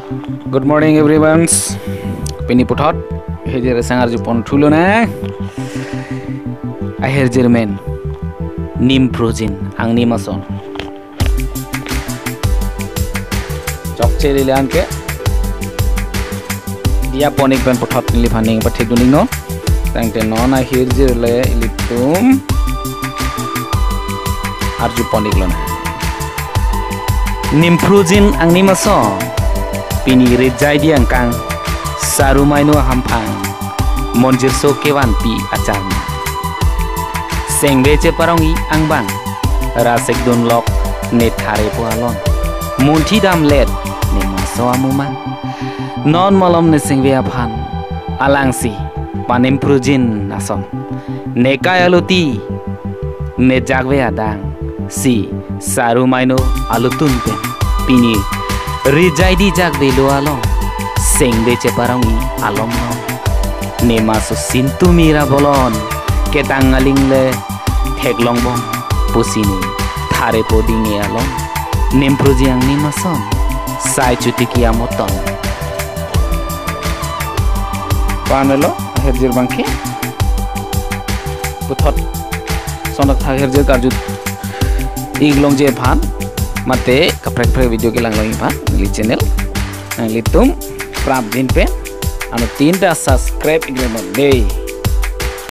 Good morning everyone. Pini puthot hejer sangar jupon thulo na. Aher jermen nimprozin ang nimason. Chokche lilan ke dia ponik ban puthot li phaning pa thik duning no. Tangte non aher jer le ilitum arju ponik lo na. Nimprozin ang nimason. Pini rejai di angkang sarumaino hampang monjir so kewan pi acang sengbe ce parongi angbang rasek don lok ne thare po alon munthi dam let ne maso amuman non malom ne sengbe aphan alangsi panim prujin nasom ne kayaloti ne jagwe adang si sarumaino alutun pe pini Rijai di jag belo alom, seng bece parangi alom no. Nema so sintu mira bolon, ketang aling le heglong bong, pusini thare podingi alom. Nimproji ang nima som, sai cuti kia moton. Panelo herjir bangke, puthot sonak thak herjir karjut iglong je phan. Mate kaprek video ke lang pan li channel litum prap din pe anu 3 subscribe igremen deh.